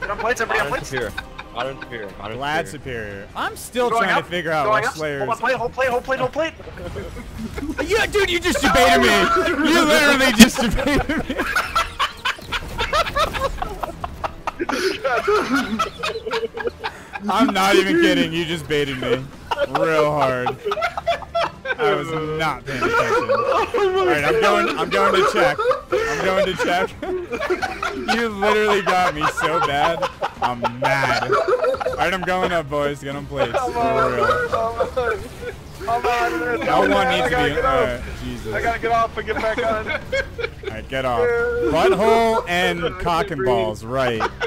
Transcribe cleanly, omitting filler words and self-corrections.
Get on plates, everybody on Modern plates. superior. Modern superior. Modern Glad superior. superior. I'm still Going trying up, to figure out going what up. Slayer's. Hold on, plate, hold plate, hold plate, hold plate. Yeah, dude, you just debated me. You literally just debated me. I'm not even kidding. You just baited me real hard. I was not paying attention. All right, I'm going to check. I'm going to check. You literally got me so bad. I'm mad. All right, I'm going up, boys. Get on plates. For real. No one needs to be. Jesus. I gotta get off and get back on. All right, get off. Butthole and cock and balls, right.